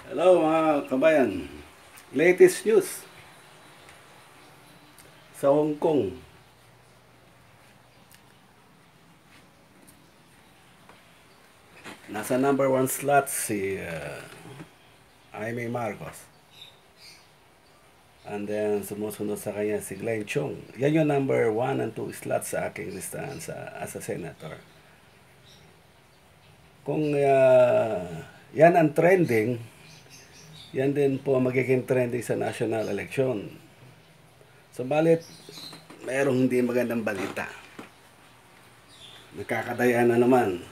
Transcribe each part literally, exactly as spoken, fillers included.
Hello mga kabayan. Latest news sa Hong Kong. Nasa number one slot si uh, Amy Marcos. And then sumusunod sa kanya si Glenn Chong. Yan yung number one and two slots sa aking listahan sa, as a senator. Kung uh, yan ang trending, yan din po magiging trending sa national election. Subalit, mayroong hindi magandang balita. Nakakadayaan na naman.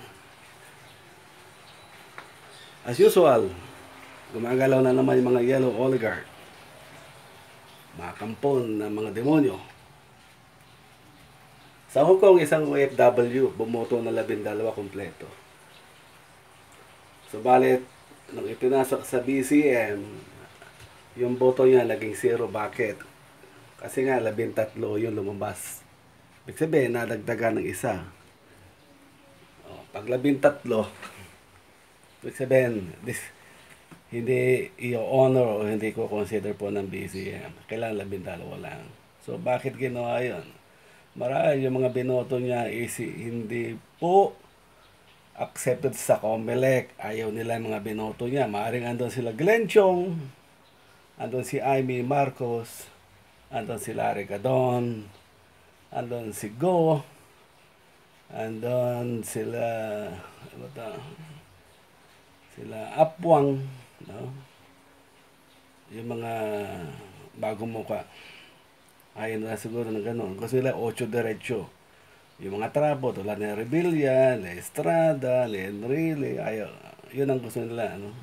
As usual, gumagalaw na naman yung mga yellow oligarch. Mga kampon ng mga demonyo. Sa Hong Kong, isang O F W bumoto na labindalawa kompleto. Subalit, nung ipinasok sa B C M, yung boto niya naging zero. Bakit? Kasi nga, labintatlo yung lumabas. Ibig sabihin, nadagdagan ng isa. O, pag labintatlo, ibig sabihin, this, hindi i-honor o hindi ko consider po ng B C M. Kailangan labindalawa lang. So, bakit ginawa yun? Marahil yung mga binoto niya is hindi po accepted sa COMELEC. Ayaw nila yung mga binoto niya. Maaring andun sila Glenn Chong, andun si Amy Marcos, andun si Larry Gadon, andun si Go, andun sila, ano ta, sila Apwang, no? Yung mga bagong muka. Ayaw na siguro ng ganun. Kasi sila ocho diretso. Yung mga trapo, tulad ni Rebilla, ni Estrada, ni Enrile, ayaw. Yun ang gusto nila, ano?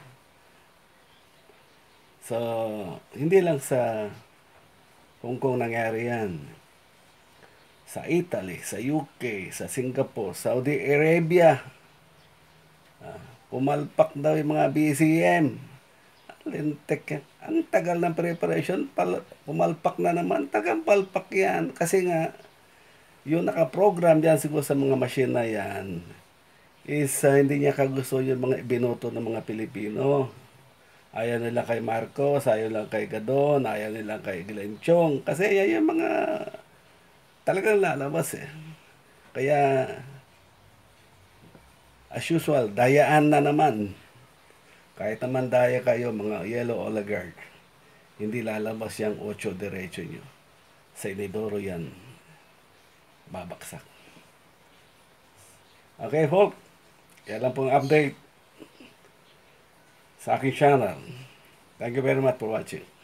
So, hindi lang sa Hong Kong nangyari yan. Sa Italy, sa U K, sa Singapore, Saudi Arabia, uh, pumalpak daw yung mga B C M. Lintek yan. Ang tagal ng preparation, pal pumalpak na naman. Tagang palpak yan. Kasi nga, yung nakaprogram dyan siguro sa mga machine na yan is uh, hindi niya kagusto yung mga binoto ng mga Pilipino. Ayaw nila kay Marcos, ayaw lang kay Gadon, ayaw nila kay Glenn Chong. Kasi yan yung mga talagang lalabas eh. Kaya, as usual, dayaan na naman. Kahit naman daya kayo mga yellow oligarch, hindi lalabas yung ocho diretso nyo. Sa inidoro yan, babaksak. Okay, folk. Yan lang pong update sa aking channel. Thank you very much for watching.